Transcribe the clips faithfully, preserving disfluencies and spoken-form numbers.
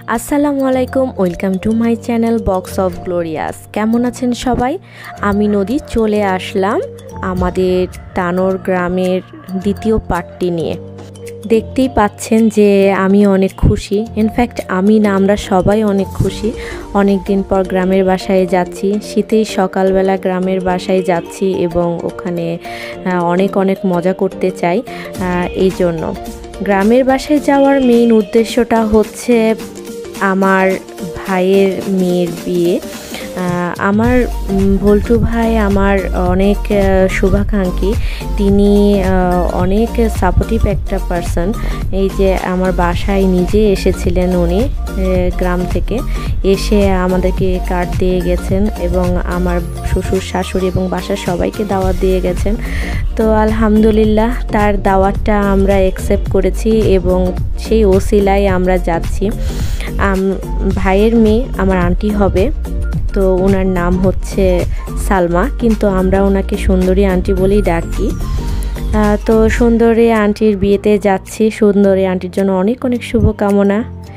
আসসালামু আলাইকুম, welcome to my channel box of glorious. কেমন আছেন সবাই? আমি নদী চলে আসলাম আমাদের তানোর গ্রামের দ্বিতীয় পার্টটি নিয়ে। দেখতেই পাচ্ছেন যে আমি অনেক খুশি, ইনফ্যাক্ট আমি না আমরা সবাই অনেক খুশি। অনেক দিন পর গ্রামের বাসায় যাচ্ছি, শীতেই সকালবেলা গ্রামের বাসায় যাচ্ছি এবং ওখানে অনেক অনেক মজা করতে চাই। এই জন্য গ্রামের বাসায় যাওয়ার মেইন উদ্দেশ্যটা হচ্ছে আমার ভাইয়ের মেয়ের বিয়ে। আমার ভোল্টু ভাই আমার অনেক শুভাকাঙ্ক্ষী, তিনি অনেক সাপোর্টিভ একটা পারসন। এই যে আমার বাসায় নিজে এসেছিলেন উনি গ্রাম থেকে, এসে আমাদেরকে কার্ড দিয়ে গেছেন এবং আমার শ্বশুর শাশুড়ি এবং বাসার সবাইকে দাওয়াত দিয়ে গেছেন। তো আলহামদুলিল্লাহ তার দাওয়াতটা আমরা অ্যাকসেপ্ট করেছি এবং সেই ওসিলায় আমরা যাচ্ছি। ভাইয়ের মেয়ে আমার আন্টি হবে, তো ওনার নাম হচ্ছে সালমা, কিন্তু আমরা ওনাকে সুন্দরী আন্টি বলেই ডাকি। তো সুন্দরী আন্টির বিয়েতে যাচ্ছি। সুন্দরী আন্টির জন্য অনেক অনেক শুভকামনা।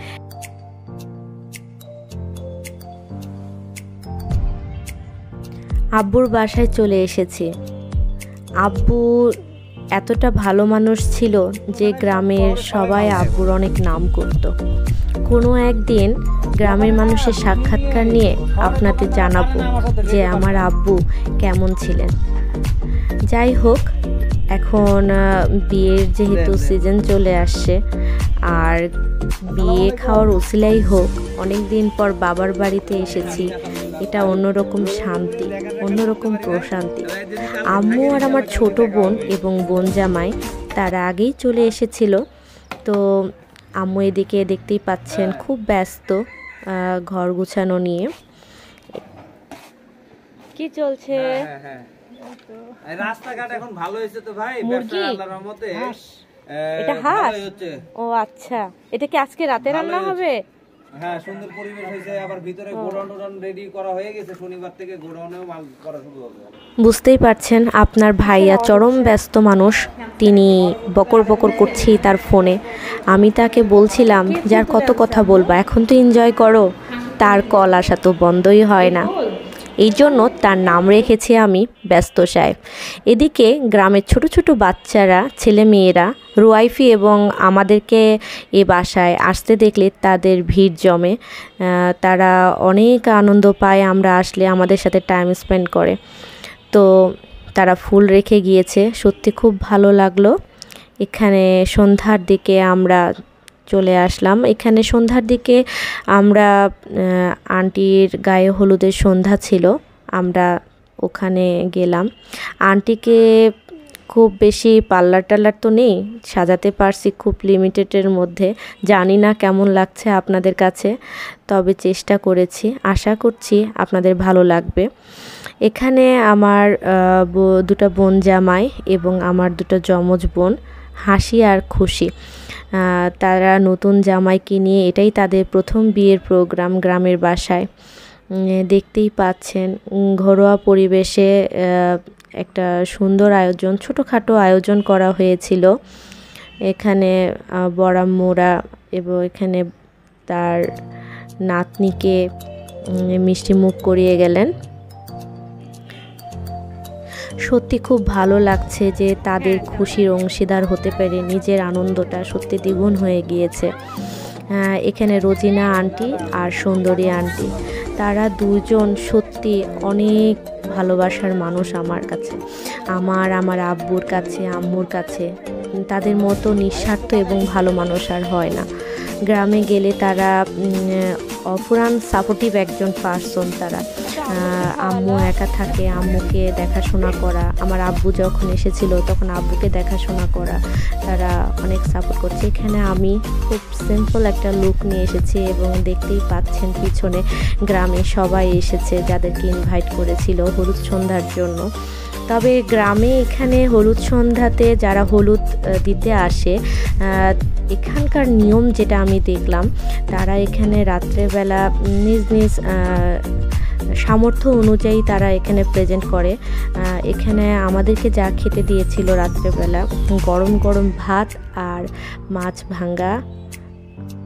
আব্বুর বাসায় চলে এসেছি। আব্বু এতটা ভালো মানুষ ছিল যে গ্রামের সবাই আব্বুর অনেক নাম করত। কোনো একদিন গ্রামের মানুষের সাক্ষাৎকার নিয়ে আপনাদের জানাবো যে আমার আব্বু কেমন ছিলেন। যাই হোক, এখন বিয়ের যেহেতু সিজন চলে আসছে, আর বিয়ে খাওয়ার উসিলাই হোক, অনেক দিন পর বাবার বাড়িতে এসেছি, এটা অন্যরকম শান্তি, অন্যরকম প্রশান্তি। আম্মু আর আমার ছোট বোন এবং বোন জামাই তারা আগেই চলে এসেছিল। তো আম্মু এদিকে দেখতেই পাচ্ছেন খুব ব্যস্ত ঘর গুছানো নিয়ে। কি চলছে? রাস্তাঘাট এখন ভালো হয়েছে তো ভাই, ব্যবসা আল্লাহর রহমতে। এটা হাঁস? ও আচ্ছা, এটা কি আজকে রাতে রান্না হবে? হ্যাঁ, সুন্দর পরিবেশ হয়েছে। আবার ভিতরে গোডাউন টোডাউন রেডি করা হয়ে গেছে, শনিবার থেকে গোডাউনেও মাল করা শুরু হবে। বুঝতেই পারছেন আপনার ভাইয়া চরম ব্যস্ত মানুষ, তিনি বকর বকর করছেই তার ফোনে। আমি তাকে বলছিলাম যার কত কথা বলবা, এখন তো এনজয় করো। তার কল আসা তো বন্ধই হয় না, এই জন্য তার নাম রেখেছি আমি ব্যস্ত সাহেব। এদিকে গ্রামের ছোট ছোট বাচ্চারা, ছেলে মেয়েরা রুয়াইফি এবং আমাদেরকে এ বাসায় আসতে দেখলে তাদের ভিড় জমে। তারা অনেক আনন্দ পায় আমরা আসলে, আমাদের সাথে টাইম স্পেন্ড করে। তো তারা ফুল রেখে গিয়েছে, সত্যি খুব ভালো লাগলো। এখানে সন্ধ্যার দিকে আমরা চলে আসলাম। এখানে সন্ধ্যার দিকে আমরা আন্টির গায়ে হলুদের সন্ধ্যা ছিল, আমরা ওখানে গেলাম। আন্টিকে খুব বেশি পার্লার টার্লার তো নেই, সাজাতে পারছি খুব লিমিটেডের মধ্যে। জানি না কেমন লাগছে আপনাদের কাছে, তবে চেষ্টা করেছি, আশা করছি আপনাদের ভালো লাগবে। এখানে আমার দুটো বোন জামাই এবং আমার দুটো যমজ বোন হাসি আর খুশি। তারা নতুন জামাইকে নিয়ে, এটাই তাদের প্রথম বিয়ের প্রোগ্রাম গ্রামের বাসায়। দেখতেই পাচ্ছেন ঘরোয়া পরিবেশে একটা সুন্দর আয়োজন, ছোটোখাটো আয়োজন করা হয়েছিল। এখানে বড়াম্মুরা এবং এখানে তার নাতনিকে মিষ্টি মুখ করিয়ে গেলেন। সত্যি খুব ভালো লাগছে যে তাদের খুশির অংশীদার হতে পেরে নিজের আনন্দটা সত্যি দ্বিগুণ হয়ে গিয়েছে। এখানে রোজিনা আন্টি আর সুন্দরী আন্টি, তারা দুজন সত্যি অনেক ভালোবাসার মানুষ আমার কাছে, আমার আমার আব্বুর কাছে, আম্মুর কাছে। তাদের মতো নিঃস্বার্থ এবং ভালো মানুষ আর হয় না। গ্রামে গেলে তারা অফুরান সাপোর্টিভ একজন পার্সন। তারা আম্মু একা থাকে, আম্মুকে দেখাশোনা করা, আমার আব্বু যখন এসেছিল তখন আব্বুকে দেখাশোনা করা, তারা অনেক সাপোর্ট করছে। এখানে আমি খুব সিম্পল একটা লুক নিয়ে এসেছি এবং দেখতেই পাচ্ছেন পিছনে গ্রামে সবাই এসেছে যাদেরকে ইনভাইট করেছিল হলুদ সন্ধ্যার জন্য। তবে গ্রামে এখানে হলুদ সন্ধ্যাতে যারা হলুদ দিতে আসে, এখানকার নিয়ম যেটা আমি দেখলাম, তারা এখানে রাত্রেবেলা নিজ নিজ সামর্থ্য অনুযায়ী তারা এখানে প্রেজেন্ট করে। এখানে আমাদেরকে যা খেতে দিয়েছিল রাত্রেবেলা, গরম গরম ভাত আর মাছ ভাঙ্গা,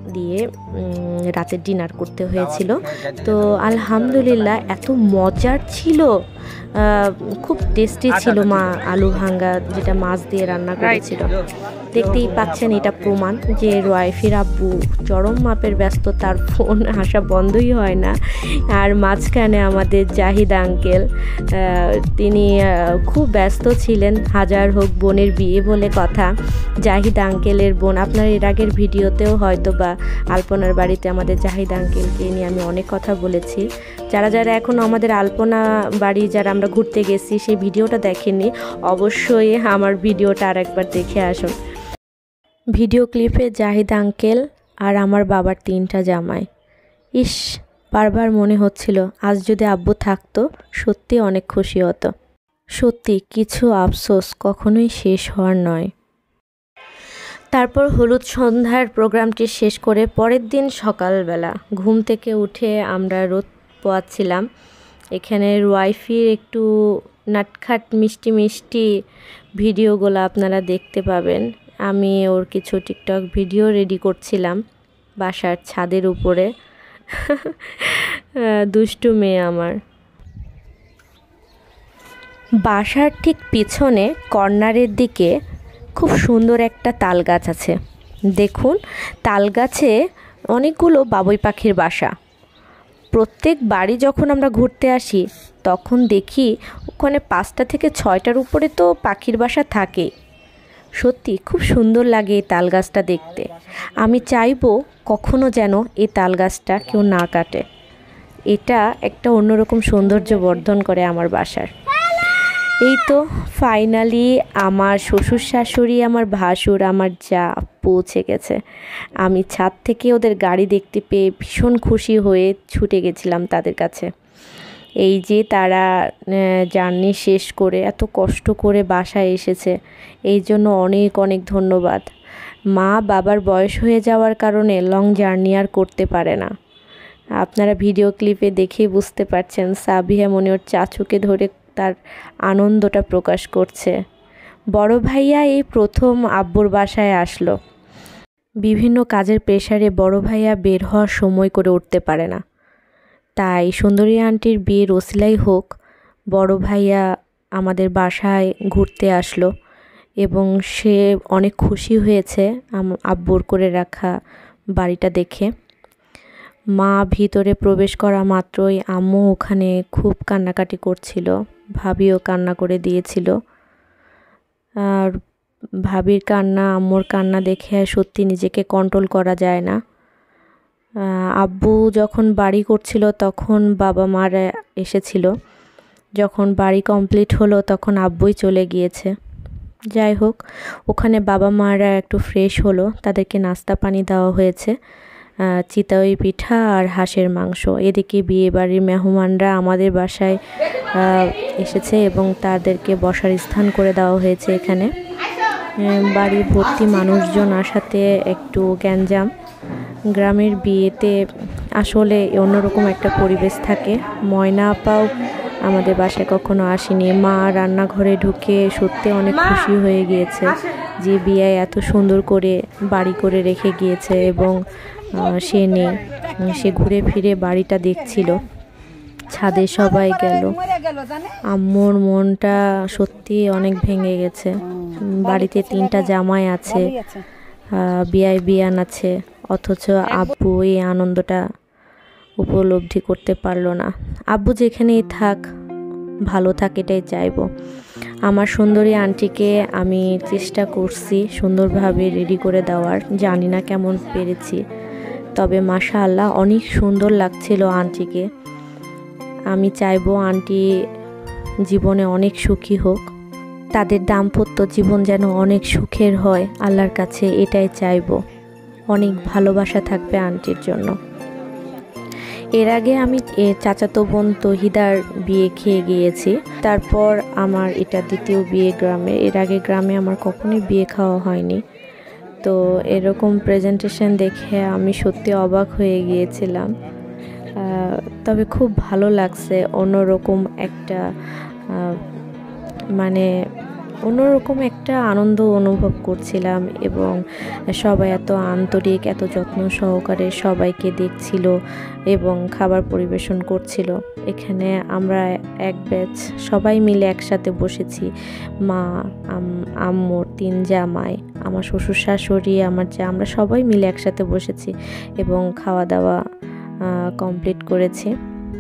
দিয়ে রাতের ডিনার করতে হয়েছিল। তো আলহামদুলিল্লাহ এত মজার ছিল, খুব টেস্টি ছিল। মা আলু ভাঙ্গা যেটা মাছ দিয়ে রান্না করেছিল, দেখতেই পাচ্ছেন এটা প্রমাণ যে ওয়াইফের আব্বু চরম মাপের ব্যস্ত, তার ফোন আসা বন্ধই হয় না। আর মাঝখানে আমাদের জাহিদ আঙ্কেল, তিনি খুব ব্যস্ত ছিলেন। হাজার হোক বোনের বিয়ে বলে কথা, জাহিদ আঙ্কেলের বোন, আপনার এর আগের ভিডিওতেও হয়তো বা আলপনার বাড়িতে আমাদের জাহিদ আঙ্কেলকে নিয়ে আমি অনেক কথা বলেছি। যারা যারা এখনও আমাদের আলপনা বাড়ি যারা আমরা ঘুরতে গেছি সেই ভিডিওটা দেখেননি, অবশ্যই আমার ভিডিওটা আর একবার দেখে আসুন। ভিডিও ক্লিপে জাহিদ আঙ্কেল আর আমার বাবার তিনটা জামাই। ইস, বারবার মনে হচ্ছিল আজ যদি আব্বু থাকতো সত্যি অনেক খুশি হতো। সত্যি কিছু আফসোস কখনোই শেষ হওয়ার নয়। তারপর হলুদ সন্ধ্যার প্রোগ্রামটি শেষ করে পরের দিন সকালবেলা ঘুম থেকে উঠে আমরা রোদ পোয়াচ্ছিলাম। এখানে ওয়াইফির একটু নাটখাট মিষ্টি মিষ্টি ভিডিওগুলো আপনারা দেখতে পাবেন। আমি ওর কিছু টিকটক ভিডিও রেডি করছিলাম বাসার ছাদের উপরে। দুষ্টু মেয়ে আমার। বাসার ঠিক পিছনে কর্নারের দিকে খুব সুন্দর একটা তাল গাছ আছে। দেখুন, তাল গাছে অনেকগুলো বাবুই পাখির বাসা। প্রত্যেক বাড়ি যখন আমরা ঘুরতে আসি তখন দেখি ওখানে পাঁচটা থেকে ছয়টার উপরে তো পাখির বাসা থাকে। সত্যি খুব সুন্দর লাগে এই তাল গাছটা দেখতে। আমি চাইবো কখনো যেন এই তাল গাছটা কেউ না কাটে। এটা একটা অন্যরকম সৌন্দর্য বর্ধন করে আমার বাসার। এই তো ফাইনালি আমার শ্বশুর শাশুড়ি, আমার ভাসুর, আমার যা পৌঁছে গেছে। আমি ছাদ থেকে ওদের গাড়ি দেখতে পেয়ে ভীষণ খুশি হয়ে ছুটে গেছিলাম তাদের কাছে। এই যে তারা জার্নি শেষ করে এত কষ্ট করে বাসায় এসেছে, এই জন্য অনেক অনেক ধন্যবাদ। মা বাবার বয়স হয়ে যাওয়ার কারণে লং জার্নি আর করতে পারে না। আপনারা ভিডিও ক্লিপে দেখেই বুঝতে পারছেন সাবিহা মনে ওর চাচুকে ধরে তার আনন্দটা প্রকাশ করছে। বড় ভাইয়া এই প্রথম আব্বুর বাসায় আসলো। বিভিন্ন কাজের প্রেসারে বড় ভাইয়া বের হওয়ার সময় করে উঠতে পারে না, তাই সুন্দরী আন্টির বিয়ের ওসিলাই হোক বড় ভাইয়া আমাদের বাসায় ঘুরতে আসলো এবং সে অনেক খুশি হয়েছে আব্বুর করে রাখা বাড়িটা দেখে। মা ভিতরে প্রবেশ করা মাত্রই আম্মু ওখানে খুব কান্নাকাটি করছিল, ভাবিও কান্না করে দিয়েছিল। আর ভাবির কান্না আম্মুর কান্না দেখে সত্যি নিজেকে কন্ট্রোল করা যায় না। আব্বু যখন বাড়ি করছিল তখন বাবা মারা এসেছিল, যখন বাড়ি কমপ্লিট হলো তখন আব্বুই চলে গিয়েছে। যাই হোক, ওখানে বাবা মারা একটু ফ্রেশ হলো, তাদেরকে নাস্তা পানি দেওয়া হয়েছে, চিতই পিঠা আর হাঁসের মাংস। এদিকে বিয়ে বাড়ির মেহমানরা আমাদের বাসায় এসেছে এবং তাদেরকে বসার স্থান করে দেওয়া হয়েছে। এখানে বাড়ি ভর্তি মানুষজন আসাতে একটু গ্যাঞ্জাম। গ্রামের বিয়েতে আসলে অন্যরকম একটা পরিবেশ থাকে। ময়না আপাও আমাদের বাসায় কখনো আসেনি। মা রান্নাঘরে ঢুকে সত্যি অনেক খুশি হয়ে গিয়েছে যে বিয়ে এত সুন্দর করে বাড়ি করে রেখে গিয়েছে এবং সে নেই। সে ঘুরে ফিরে বাড়িটা দেখছিল। ছাদে সবাই গেল। আম্মুর মনটা সত্যি অনেক ভেঙে গেছে। বাড়িতে তিনটা জামাই আছে, বিয়াই বিয়ান আছে, অথচ আব্বু এই আনন্দটা উপলব্ধি করতে পারলো না। আব্বু যেখানেই থাক ভালো থাক এটাই চাইবো। আমার সুন্দরী আন্টিকে আমি চেষ্টা করছি সুন্দরভাবে রেডি করে দেওয়ার, জানি না কেমন পেরেছি, তবে মাশাআল্লাহ অনেক সুন্দর লাগছিল আন্টিকে। আমি চাইবো আন্টি জীবনে অনেক সুখী হোক, তাদের দাম্পত্য জীবন যেন অনেক সুখের হয়, আল্লাহর কাছে এটাই চাইবো। অনেক ভালোবাসা থাকবে আন্টির জন্য। এর আগে আমি চাচাতো বোন তহিদার বিয়ে খেয়ে গিয়েছি, তারপর আমার এটা দ্বিতীয় বিয়ে গ্রামে। এর আগে গ্রামে আমার কখনোই বিয়ে খাওয়া হয়নি, তো এরকম প্রেজেন্টেশন দেখে আমি সত্যি অবাক হয়ে গিয়েছিলাম। তবে খুব ভালো লাগছে, অন্যরকম একটা মানে অন্যরকম একটা আনন্দ অনুভব করছিলাম এবং সবাই এত আন্তরিক, এত যত্ন সহকারে সবাইকে দেখছিল এবং খাবার পরিবেশন করছিল। এখানে আমরা এক ব্যাচ সবাই মিলে একসাথে বসেছি, মা, আম্মুর তিন জামাই, আমার শ্বশুর শাশুড়ি, আমার যা, আমরা সবাই মিলে একসাথে বসেছি এবং খাওয়া দাওয়া কমপ্লিট করেছি।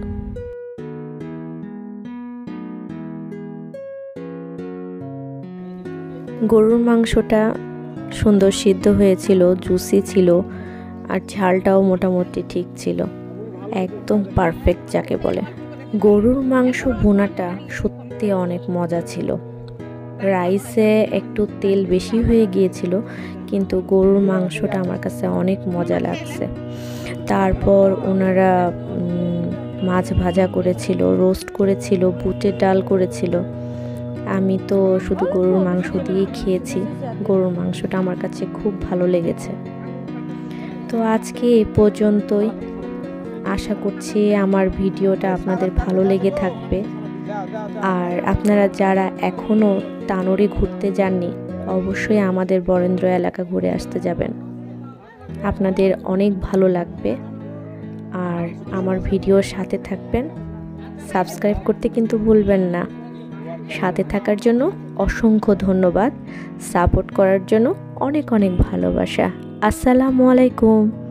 গরুর মাংসটা সুন্দর সিদ্ধ হয়েছিল, জুসি ছিল, আর ঝালটাও মোটামুটি ঠিক ছিল, একদম পারফেক্ট যাকে বলে। গরুর মাংস ভুনাটা সত্যি অনেক মজা ছিল। রাইসে একটু তেল বেশি হয়ে গিয়েছিল, কিন্তু গরুর মাংসটা আমার কাছে অনেক মজা লাগছে। তারপর ওনারা মাছ ভাজা করেছিল, রোস্ট করেছিল, বুটের ডাল করেছিল। আমি তো শুধু গরুর মাংস দিয়ে খেয়েছি। গরুর মাংসটা আমার কাছে খুব ভালো লেগেছে। তো আজকে এই পর্যন্তই। আশা করছি আমার ভিডিওটা আপনাদের ভালো লেগে থাকবে। আর আপনারা যারা এখনও তানোরে ঘুরতে যাননি, অবশ্যই আমাদের বরেন্দ্র এলাকা ঘুরে আসতে যাবেন, আপনাদের অনেক ভালো লাগবে। আর আমার ভিডিওর সাথে থাকবেন, সাবস্ক্রাইব করতে কিন্তু ভুলবেন না। সাথে থাকার জন্য অসংখ্য ধন্যবাদ, সাপোর্ট করার জন্য অনেক অনেক ভালোবাসা। আসসালামু আলাইকুম।